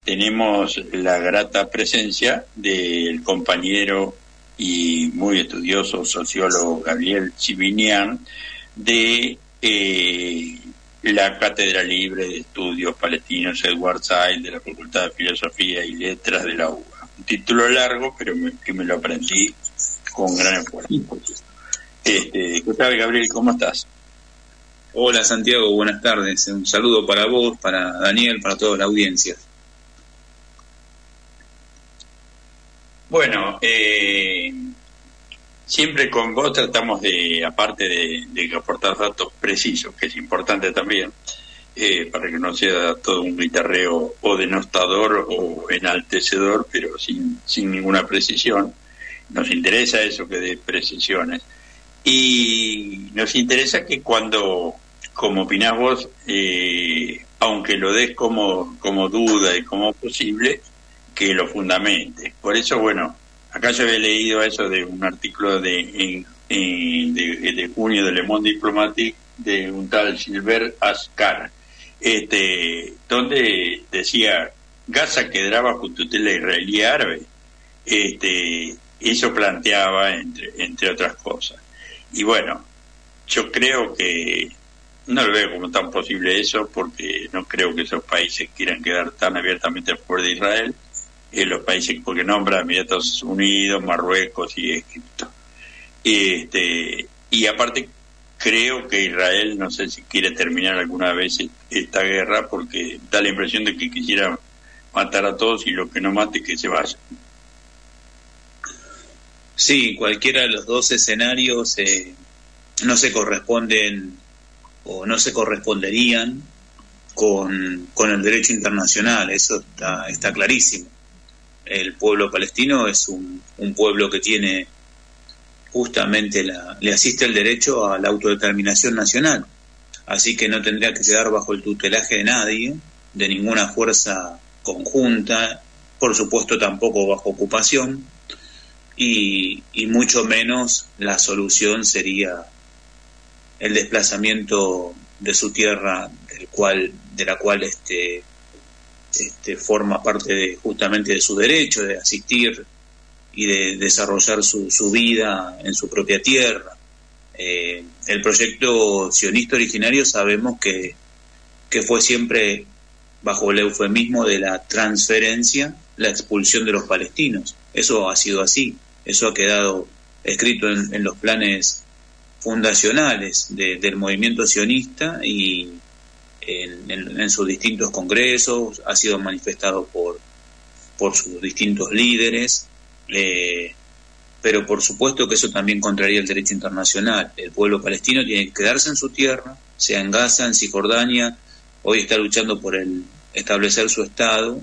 tenemos la grata presencia del compañero y muy estudioso sociólogo Gabriel Chivinian de la Cátedra Libre de Estudios Palestinos Edward Said de la Facultad de Filosofía y Letras de la UBA. Un título largo, pero que me lo aprendí con gran esfuerzo. ¿Qué tal, Gabriel? ¿Cómo estás? Hola, Santiago, buenas tardes. Un saludo para vos, para Daniel, para toda la audiencia. Bueno, siempre con vos tratamos de, aparte de aportar datos precisos, que es importante también, para que no sea todo un guitarreo o denostador o enaltecedor, pero sin ninguna precisión. Nos interesa eso, que dé precisiones. Y nos interesa que cuando, como opinás vos, aunque lo des como duda y como posible, que lo fundamente. Por eso, bueno, acá yo había leído eso de un artículo de junio de Le Monde Diplomatique de un tal Gilbert Ascar, donde decía Gaza quedará bajo tutela israelí árabe. Eso planteaba entre otras cosas. Y bueno, yo creo que no lo veo como tan posible eso, porque no creo que esos países quieran quedar tan abiertamente a favor de Israel. Los países porque nombra Emiratos Unidos, Marruecos y Egipto. Y aparte creo que Israel no sé si quiere terminar alguna vez esta guerra, porque da la impresión de que quisiera matar a todos y lo que no mate que se vaya. Sí, cualquiera de los dos escenarios no se corresponden o no se corresponderían con el derecho internacional, eso está clarísimo. El pueblo palestino es un pueblo que tiene justamente le asiste el derecho a la autodeterminación nacional, así que no tendría que quedar bajo el tutelaje de nadie, de ninguna fuerza conjunta, por supuesto tampoco bajo ocupación, y mucho menos la solución sería el desplazamiento de su tierra, de la cual forma parte justamente de su derecho de asistir y de desarrollar su vida en su propia tierra. El proyecto sionista originario sabemos que fue siempre bajo el eufemismo de la transferencia, la expulsión de los palestinos. Eso ha sido así, eso ha quedado escrito en los planes fundacionales del movimiento sionista y en sus distintos congresos, ha sido manifestado por sus distintos líderes, pero por supuesto que eso también contraría el derecho internacional. El pueblo palestino tiene que quedarse en su tierra, sea en Gaza, en Cisjordania, hoy está luchando por establecer su Estado,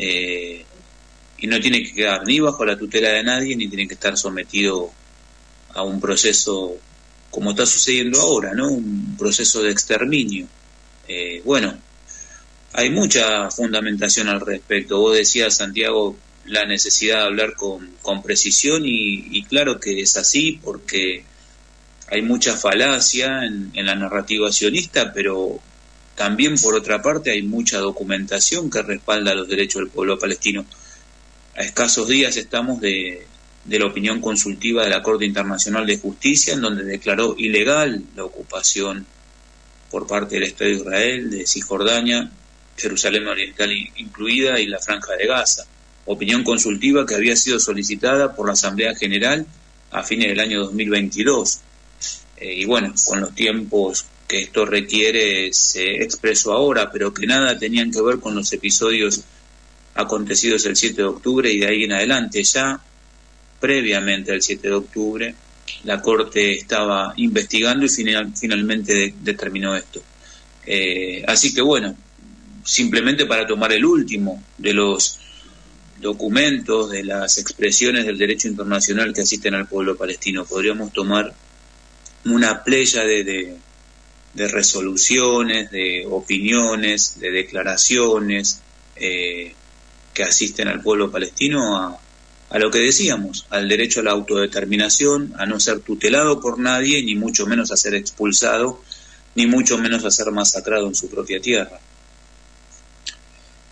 y no tiene que quedar ni bajo la tutela de nadie, ni tiene que estar sometido a un proceso como está sucediendo ahora, ¿no? Un proceso de exterminio. Bueno, hay mucha fundamentación al respecto. Vos decías, Santiago, la necesidad de hablar con precisión y claro que es así, porque hay mucha falacia en la narrativa sionista, pero también por otra parte hay mucha documentación que respalda los derechos del pueblo palestino. A escasos días estamos de la opinión consultiva de la Corte Internacional de Justicia, en donde declaró ilegal la ocupación por parte del Estado de Israel, de Cisjordania, Jerusalén Oriental incluida, y la Franja de Gaza. Opinión consultiva que había sido solicitada por la Asamblea General a fines del año 2022. Y bueno, con los tiempos que esto requiere se expresó ahora, pero que nada tenían que ver con los episodios acontecidos el 7 de octubre y de ahí en adelante. Ya previamente al 7 de octubre la Corte estaba investigando y finalmente determinó esto. Así que bueno, simplemente para tomar el último de los documentos, de las expresiones del derecho internacional que asisten al pueblo palestino, podríamos tomar una playa de resoluciones, de opiniones, de declaraciones que asisten al pueblo palestino a lo que decíamos, al derecho a la autodeterminación, a no ser tutelado por nadie, ni mucho menos a ser expulsado, ni mucho menos a ser masacrado en su propia tierra.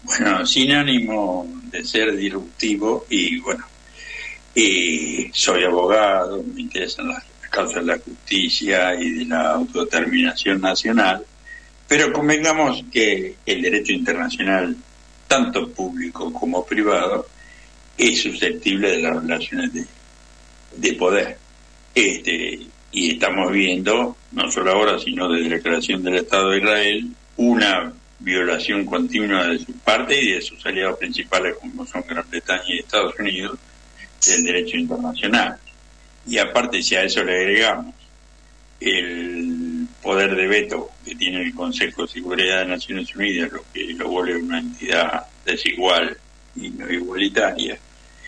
Bueno, sin ánimo de ser disruptivo, y bueno, soy abogado, me interesan las causas de la justicia y de la autodeterminación nacional, pero convengamos que el derecho internacional, tanto público como privado, es susceptible de las relaciones de poder. Y estamos viendo, no solo ahora, sino desde la creación del Estado de Israel, una violación continua de su parte y de sus aliados principales, como son Gran Bretaña y Estados Unidos, del derecho internacional. Y aparte, si a eso le agregamos el poder de veto que tiene el Consejo de Seguridad de Naciones Unidas, lo que lo vuelve una entidad desigual y no igualitaria,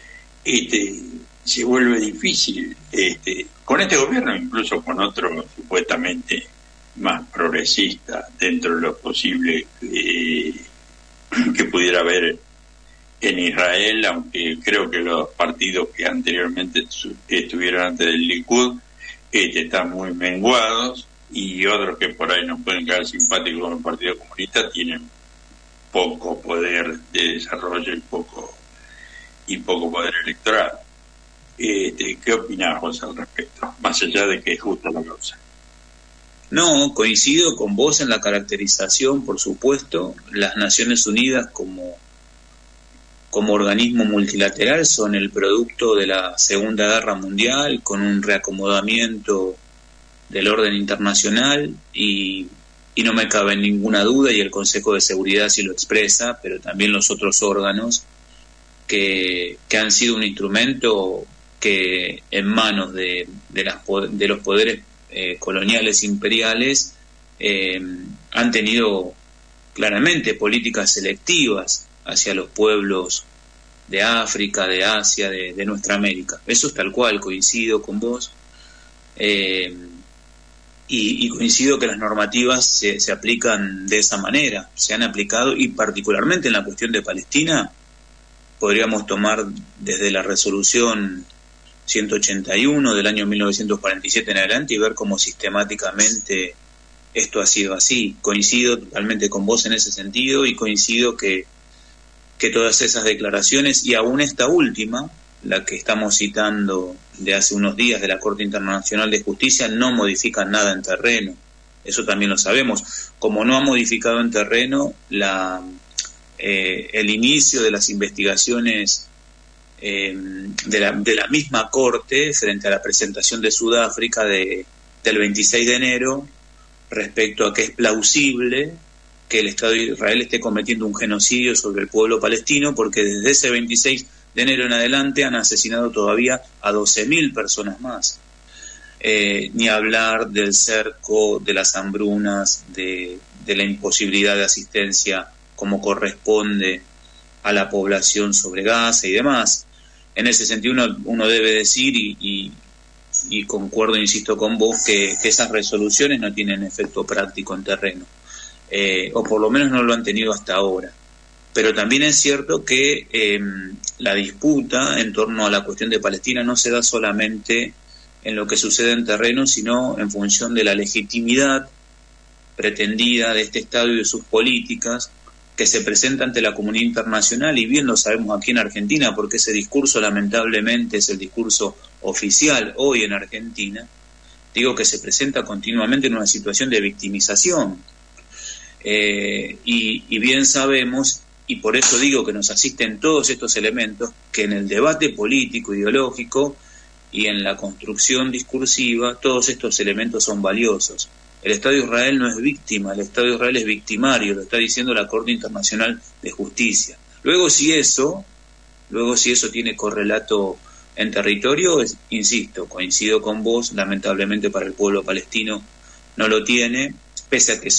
se vuelve difícil con este gobierno, incluso con otro supuestamente más progresista dentro de lo posible que pudiera haber en Israel, aunque creo que los partidos que anteriormente estuvieron antes del Likud están muy menguados, y otros que por ahí nos pueden quedar simpáticos con el Partido Comunista tienen poco poder de desarrollo y poco poder electoral. ¿Qué opinás vos al respecto? Más allá de que es justa la causa. No, coincido con vos en la caracterización, por supuesto. Las Naciones Unidas como organismo multilateral son el producto de la Segunda Guerra Mundial, con un reacomodamiento del orden internacional, y no me cabe ninguna duda, y el Consejo de Seguridad sí lo expresa, pero también los otros órganos, que han sido un instrumento que en manos de los poderes coloniales imperiales han tenido claramente políticas selectivas hacia los pueblos de África, de Asia, de nuestra América. Eso es tal cual, coincido con vos, y coincido que las normativas se aplican de esa manera, se han aplicado, y particularmente en la cuestión de Palestina podríamos tomar desde la resolución 181 del año 1947 en adelante y ver cómo sistemáticamente esto ha sido así. Coincido totalmente con vos en ese sentido, y coincido que todas esas declaraciones, y aún esta última, la que estamos citando de hace unos días de la Corte Internacional de Justicia, no modifican nada en terreno. Eso también lo sabemos. Como no ha modificado en terreno el inicio de las investigaciones de la misma Corte frente a la presentación de Sudáfrica del 26 de enero respecto a que es plausible que el Estado de Israel esté cometiendo un genocidio sobre el pueblo palestino, porque desde ese 26 de enero en adelante han asesinado todavía a 12.000 personas más. Ni hablar del cerco, de las hambrunas, de la imposibilidad de asistencia como corresponde a la población sobre Gaza y demás. En ese sentido uno debe decir, y concuerdo, insisto con vos, que esas resoluciones no tienen efecto práctico en terreno, o por lo menos no lo han tenido hasta ahora. Pero también es cierto que la disputa en torno a la cuestión de Palestina no se da solamente en lo que sucede en terreno, sino en función de la legitimidad pretendida de este Estado y de sus políticas, que se presenta ante la comunidad internacional, y bien lo sabemos aquí en Argentina, porque ese discurso lamentablemente es el discurso oficial hoy en Argentina. Digo que se presenta continuamente en una situación de victimización, y bien sabemos, y por eso digo que nos asisten todos estos elementos, que en el debate político, ideológico y en la construcción discursiva, todos estos elementos son valiosos. El Estado de Israel no es víctima, el Estado de Israel es victimario, lo está diciendo la Corte Internacional de Justicia. Luego si eso tiene correlato en territorio, insisto, coincido con vos, lamentablemente para el pueblo palestino no lo tiene, pese a que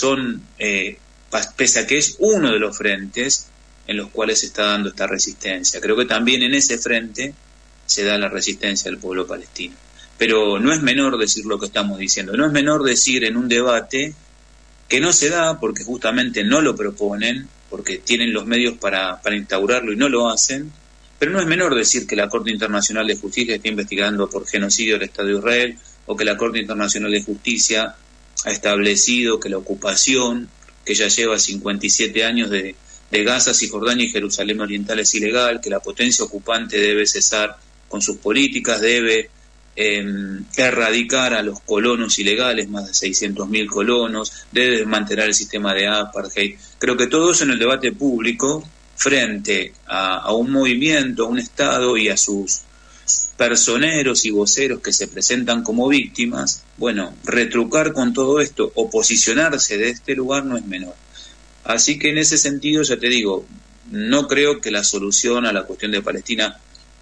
es uno de los frentes en los cuales se está dando esta resistencia. Creo que también en ese frente se da la resistencia del pueblo palestino. Pero no es menor decir lo que estamos diciendo, no es menor decir en un debate que no se da porque justamente no lo proponen, porque tienen los medios para instaurarlo y no lo hacen, pero no es menor decir que la Corte Internacional de Justicia está investigando por genocidio del Estado de Israel, o que la Corte Internacional de Justicia ha establecido que la ocupación, que ya lleva 57 años de de Gaza, Cisjordania y Jerusalén Oriental es ilegal, que la potencia ocupante debe cesar con sus políticas, debe erradicar a los colonos ilegales, más de 600.000 colonos, debe desmantelar el sistema de apartheid. Creo que todo eso en el debate público, frente a un movimiento, a un Estado y a sus personeros y voceros que se presentan como víctimas, bueno, retrucar con todo esto o posicionarse de este lugar no es menor. Así que en ese sentido, ya te digo, no creo que la solución a la cuestión de Palestina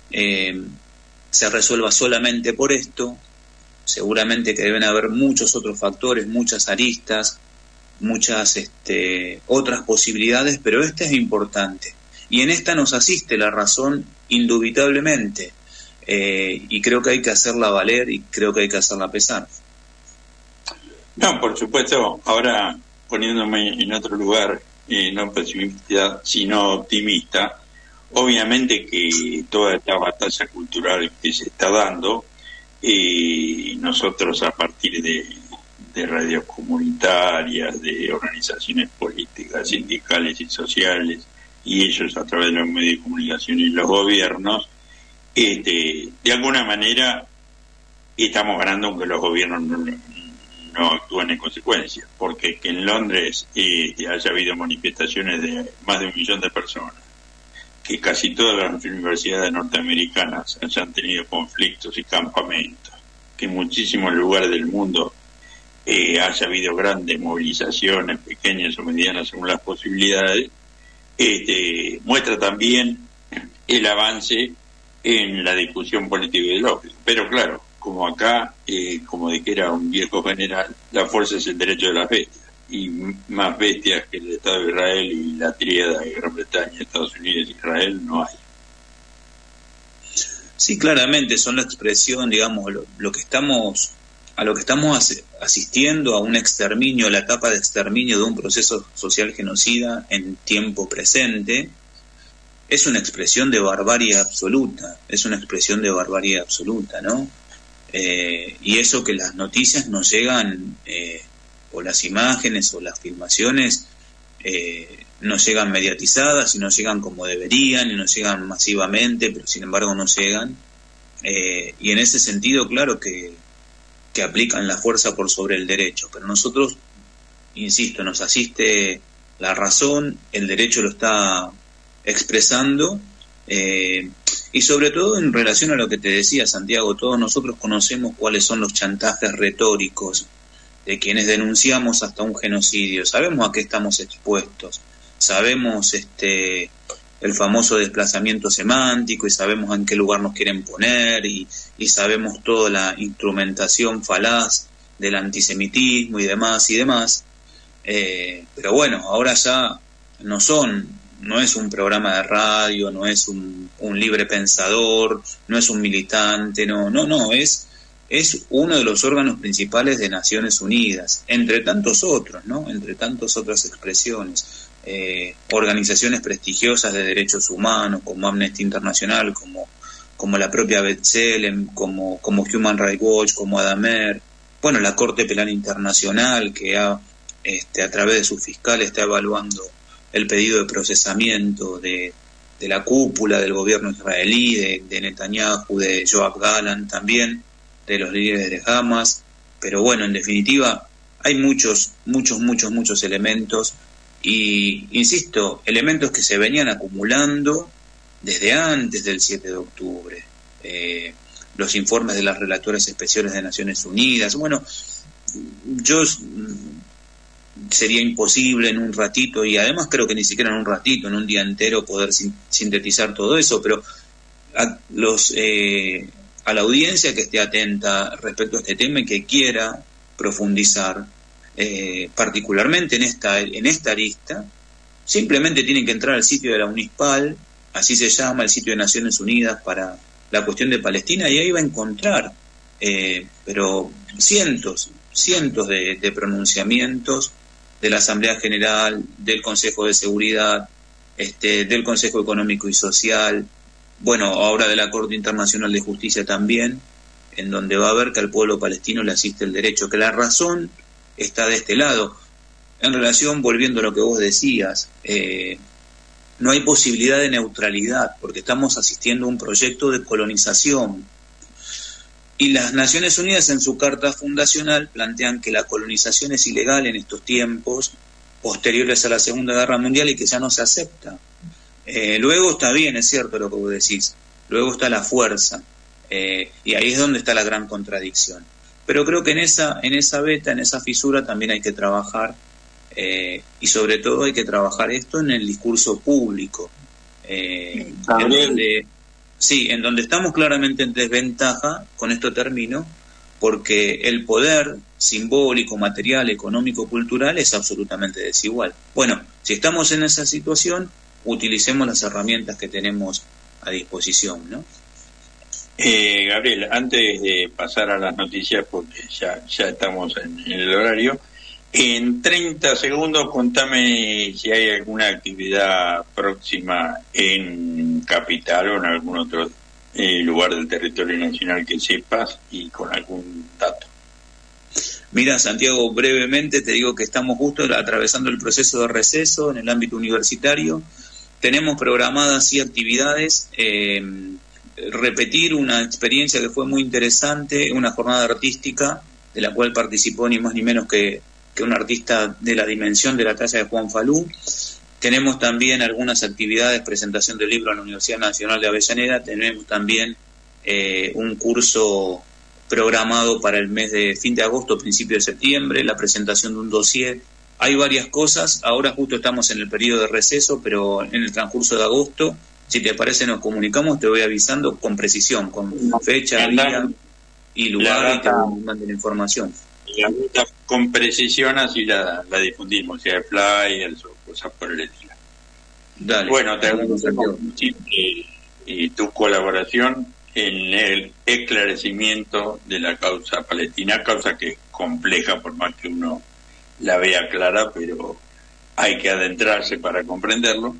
se resuelva solamente por esto. Seguramente que deben haber muchos otros factores, muchas aristas, muchas otras posibilidades, pero esta es importante. Y en esta nos asiste la razón indubitablemente. Y creo que hay que hacerla valer y creo que hay que hacerla pesar. No, por supuesto, ahora poniéndome en otro lugar, no pesimista, sino optimista, obviamente que toda esta batalla cultural que se está dando, nosotros a partir de radios comunitarias, de organizaciones políticas, sindicales y sociales, y ellos a través de los medios de comunicación y los gobiernos, de alguna manera estamos ganando aunque los gobiernos no actúan en consecuencia, porque que en Londres haya habido manifestaciones de más de 1 millón de personas, que casi todas las universidades norteamericanas hayan tenido conflictos y campamentos, que en muchísimos lugares del mundo haya habido grandes movilizaciones, pequeñas o medianas según las posibilidades, muestra también el avance en la discusión política y ideológica. Pero claro, como acá, como dijera un viejo general, la fuerza es el derecho de las bestias, y más bestias que el Estado de Israel y la tríada de Gran Bretaña, Estados Unidos e Israel no hay. Sí, claramente son la expresión, digamos, a lo que estamos asistiendo, a un exterminio, la etapa de exterminio de un proceso social genocida en tiempo presente. Es una expresión de barbarie absoluta, ¿no? Y eso que las noticias nos llegan, o las imágenes o las filmaciones, no llegan mediatizadas y no llegan como deberían y no llegan masivamente, pero sin embargo no llegan. Y en ese sentido, claro que aplican la fuerza por sobre el derecho, pero nosotros, insisto, nos asiste la razón, el derecho lo está expresando, y sobre todo en relación a lo que te decía, Santiago, todos nosotros conocemos cuáles son los chantajes retóricos de quienes denunciamos hasta un genocidio, sabemos a qué estamos expuestos, sabemos el famoso desplazamiento semántico y sabemos en qué lugar nos quieren poner y sabemos toda la instrumentación falaz del antisemitismo y demás, pero bueno, ahora ya no es un programa de radio, no es un libre pensador, no es un militante, no, es uno de los órganos principales de Naciones Unidas, entre tantos otros, ¿no? Entre tantas otras expresiones, organizaciones prestigiosas de derechos humanos, como Amnesty International, como la propia B'Tselem, como Human Rights Watch, como Adamer, bueno, la Corte Penal Internacional, que a través de su fiscal está evaluando el pedido de procesamiento de la cúpula del gobierno israelí, de Netanyahu, de Yoav Gallant también, de los líderes de Hamas. Pero bueno, en definitiva, hay muchos elementos, y insisto, elementos que se venían acumulando desde antes del 7 de octubre. Los informes de las relatoras especiales de Naciones Unidas. Bueno, sería imposible en un ratito, y además creo que ni siquiera en un ratito, en un día entero, poder sintetizar todo eso, pero a la audiencia que esté atenta respecto a este tema y que quiera profundizar, particularmente en esta arista, simplemente tienen que entrar al sitio de la UNISPAL, así se llama, el sitio de Naciones Unidas para la cuestión de Palestina, y ahí va a encontrar pero cientos de pronunciamientos de la Asamblea General, del Consejo de Seguridad, del Consejo Económico y Social, bueno, ahora de la Corte Internacional de Justicia también, en donde va a ver que al pueblo palestino le asiste el derecho, que la razón está de este lado. En relación, volviendo a lo que vos decías, no hay posibilidad de neutralidad, porque estamos asistiendo a un proyecto de colonización. Y las Naciones Unidas en su carta fundacional plantean que la colonización es ilegal en estos tiempos posteriores a la Segunda Guerra Mundial y que ya no se acepta. Luego está bien, es cierto lo que vos decís, luego está la fuerza, y ahí es donde está la gran contradicción. Pero creo que en esa beta, en esa fisura también hay que trabajar, y sobre todo hay que trabajar esto en el discurso público, en donde estamos claramente en desventaja, con esto termino, porque el poder simbólico, material, económico, cultural es absolutamente desigual. Bueno, si estamos en esa situación, utilicemos las herramientas que tenemos a disposición, ¿no? Gabriel, antes de pasar a las noticias, porque ya estamos en el horario, en 30 segundos contame si hay alguna actividad próxima en Capital o en algún otro lugar del territorio nacional que sepas y con algún dato. Mira, Santiago, brevemente te digo que estamos justo atravesando el proceso de receso en el ámbito universitario. Tenemos programadas actividades, repetir una experiencia que fue muy interesante, una jornada artística de la cual participó ni más ni menos que un artista de la dimensión de la talla de Juan Falú. Tenemos también algunas actividades, presentación del libro en la Universidad Nacional de Avellaneda. Tenemos también un curso programado para el mes de fin de agosto, principio de septiembre, la presentación de un dossier. Hay varias cosas, ahora justo estamos en el periodo de receso, pero en el transcurso de agosto, si te parece, nos comunicamos, te voy avisando con precisión, con fecha, día y lugar, y te mando la información. La ruta con precisión, así la difundimos, si hay flyers o cosas por el estilo. Dale. Bueno, te agradecemos tu colaboración en el esclarecimiento de la causa palestina, causa que es compleja por más que uno la vea clara, pero hay que adentrarse para comprenderlo.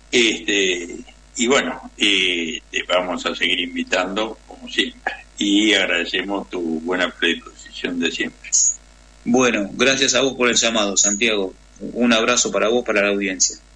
Y bueno, te vamos a seguir invitando como siempre y agradecemos tu buena predisposición de siempre. Bueno, gracias a vos por el llamado, Santiago. Un abrazo para vos, para la audiencia.